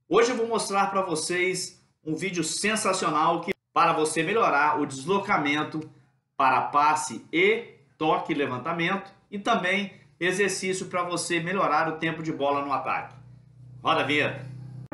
Hoje eu vou mostrar para vocês um vídeo sensacional para você melhorar o deslocamento para passe e toque e levantamento e também exercício para você melhorar o tempo de bola no ataque. Roda a vinheta!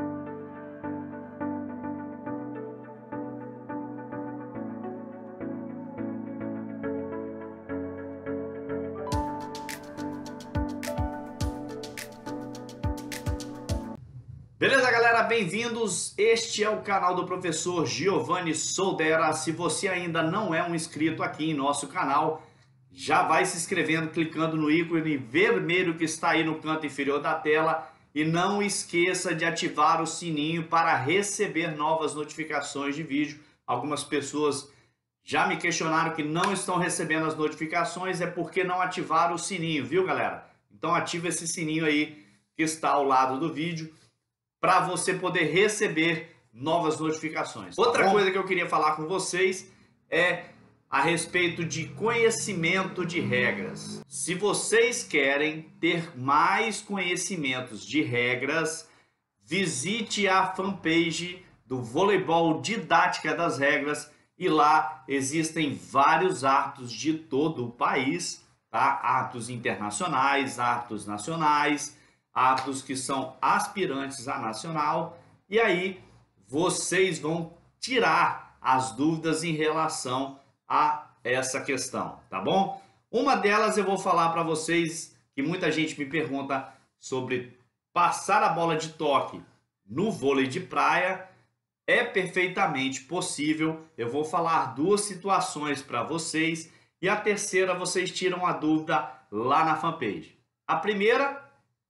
Beleza, galera? Bem-vindos! Este é o canal do professor Giovanni Soldera. Se você ainda não é um inscrito aqui em nosso canal, já vai se inscrevendo, clicando no ícone vermelho que está aí no canto inferior da tela e não esqueça de ativar o sininho para receber novas notificações de vídeo. Algumas pessoas já me questionaram que não estão recebendo as notificações, é porque não ativaram o sininho, viu, galera? Então ativa esse sininho aí que está ao lado do vídeo, para você poder receber novas notificações. Outra coisa que eu queria falar com vocês é a respeito de conhecimento de regras. Se vocês querem ter mais conhecimentos de regras, visite a fanpage do Voleibol Didática das Regras e lá existem vários árbitros de todo o país, tá? Árbitros internacionais, árbitros nacionais, árbitros que são aspirantes a nacional, e aí vocês vão tirar as dúvidas em relação a essa questão, tá bom? Uma delas eu vou falar para vocês, que muita gente me pergunta sobre passar a bola de toque no vôlei de praia. É perfeitamente possível. Eu vou falar duas situações para vocês e a terceira vocês tiram a dúvida lá na fanpage. A primeira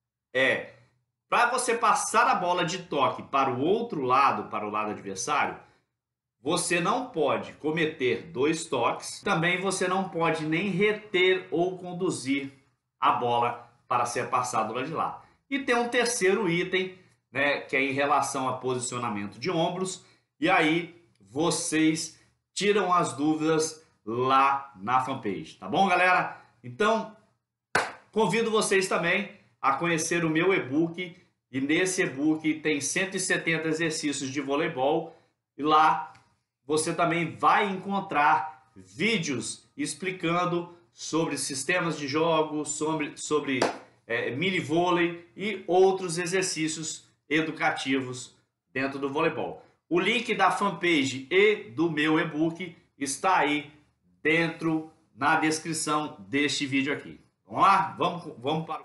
é, para você passar a bola de toque para o outro lado, para o lado adversário, você não pode cometer dois toques, também você não pode nem reter ou conduzir a bola para ser passado lá de lá. E tem um terceiro item, né, que é em relação a posicionamento de ombros, e aí vocês tiram as dúvidas lá na fanpage, tá bom, galera? Então, convido vocês também a conhecer o meu e-book, e nesse e-book tem 170 exercícios de voleibol, e lá você também vai encontrar vídeos explicando sobre sistemas de jogo, sobre mini vôlei e outros exercícios educativos dentro do voleibol. O link da fanpage e do meu e-book está aí dentro na descrição deste vídeo aqui. Vamos lá? Vamos para o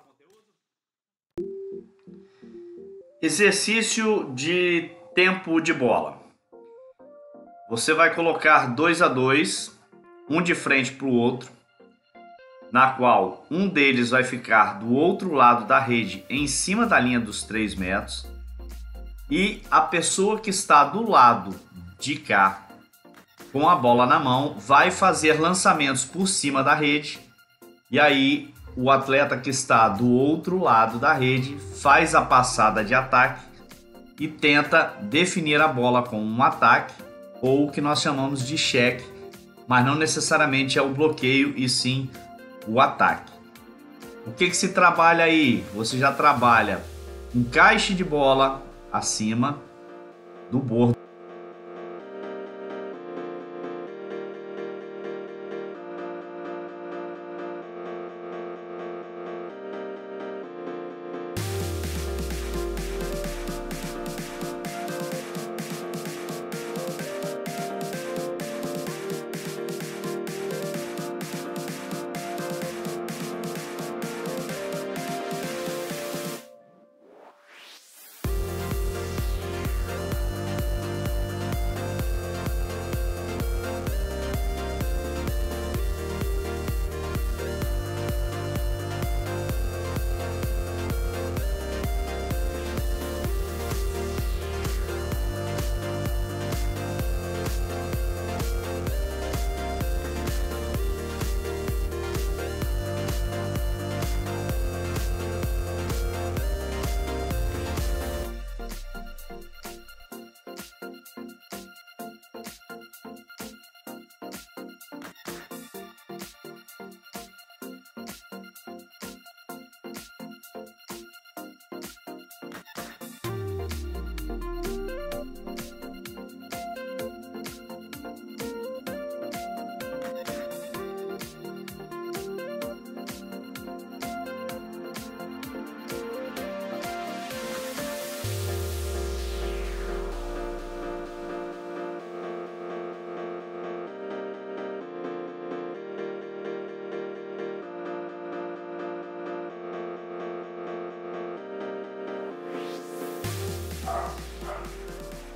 exercício de tempo de bola. Você vai colocar 2 a 2, um de frente para o outro, na qual um deles vai ficar do outro lado da rede, em cima da linha dos 3 metros, e a pessoa que está do lado de cá, com a bola na mão, vai fazer lançamentos por cima da rede, e aí o atleta que está do outro lado da rede faz a passada de ataque e tenta definir a bola com um ataque ou o que nós chamamos de cheque, mas não necessariamente é o bloqueio e sim o ataque. O que se trabalha aí? Você já trabalha um encaixe de bola acima do bordo.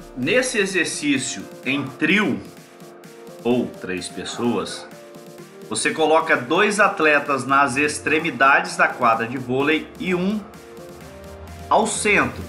Nesse exercício em trio ou 3 pessoas, você coloca 2 atletas nas extremidades da quadra de vôlei e um ao centro.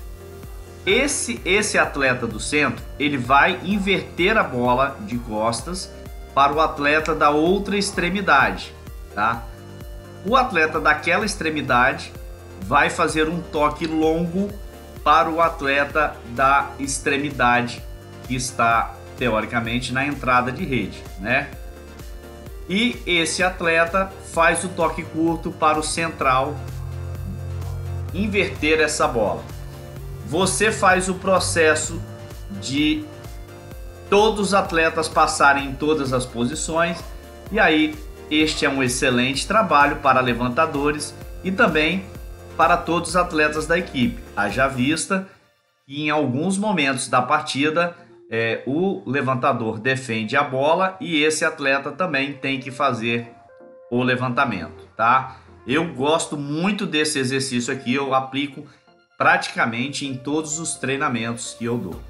Esse atleta do centro, ele vai inverter a bola de costas para o atleta da outra extremidade, tá? O atleta daquela extremidade vai fazer um toque longo para o atleta da extremidade que está teoricamente na entrada de rede, né? E esse atleta faz o toque curto para o central inverter essa bola. Você faz o processo de todos os atletas passarem em todas as posições, e aí este é um excelente trabalho para levantadores e também para todos os atletas da equipe. Haja vista que em alguns momentos da partida o levantador defende a bola e esse atleta também tem que fazer o levantamento, tá? Eu gosto muito desse exercício aqui, eu aplico praticamente em todos os treinamentos que eu dou.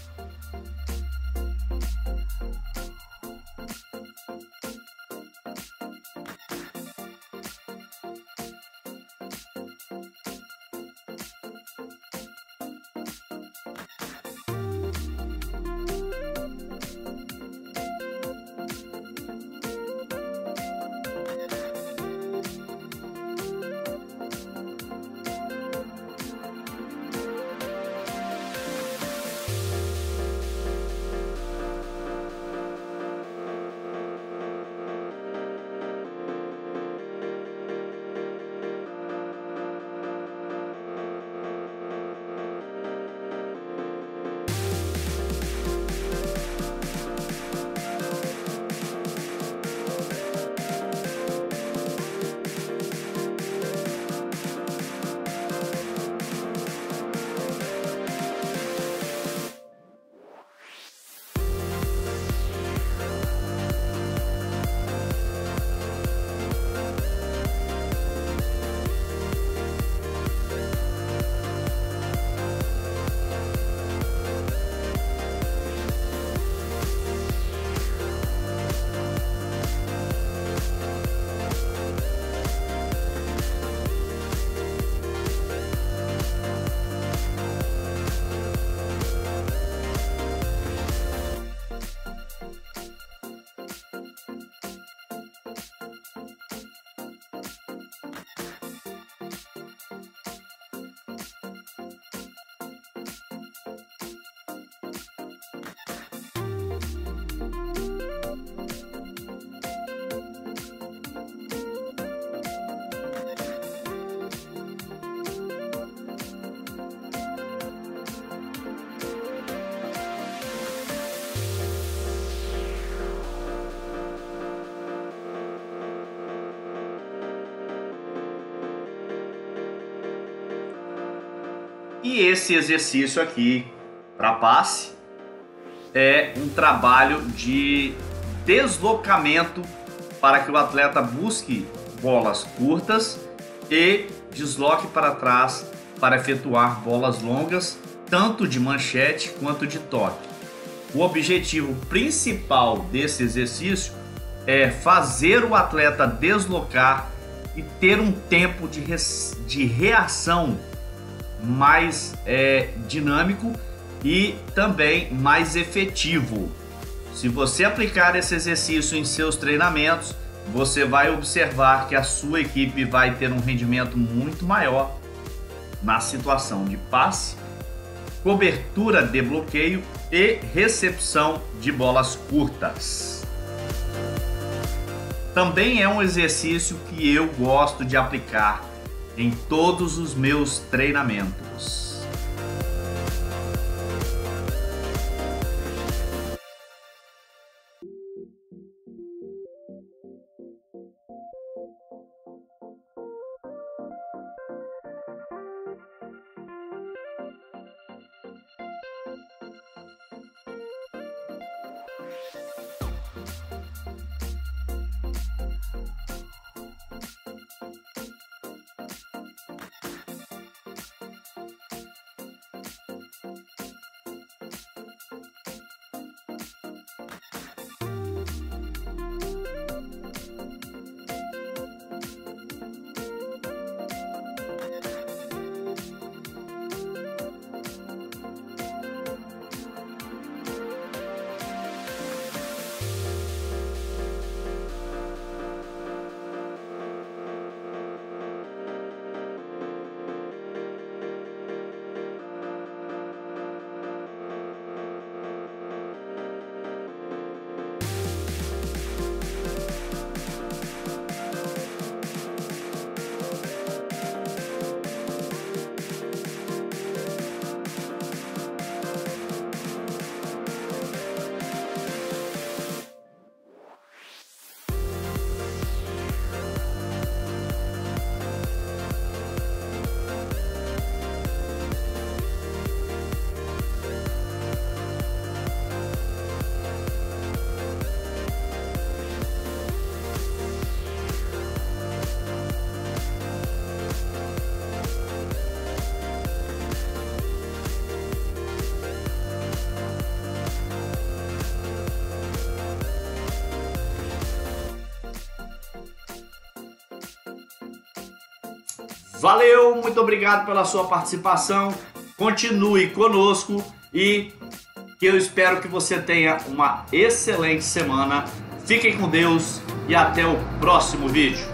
E esse exercício aqui para passe é um trabalho de deslocamento para que o atleta busque bolas curtas e desloque para trás para efetuar bolas longas, tanto de manchete quanto de toque. O objetivo principal desse exercício é fazer o atleta deslocar e ter um tempo de reação mais dinâmico e também mais efetivo. Se você aplicar esse exercício em seus treinamentos, você vai observar que a sua equipe vai ter um rendimento muito maior na situação de passe, cobertura de bloqueio e recepção de bolas curtas. Também é um exercício que eu gosto de aplicar em todos os meus treinamentos. Valeu, muito obrigado pela sua participação. Continue conosco e que eu espero que você tenha uma excelente semana. Fiquem com Deus e até o próximo vídeo.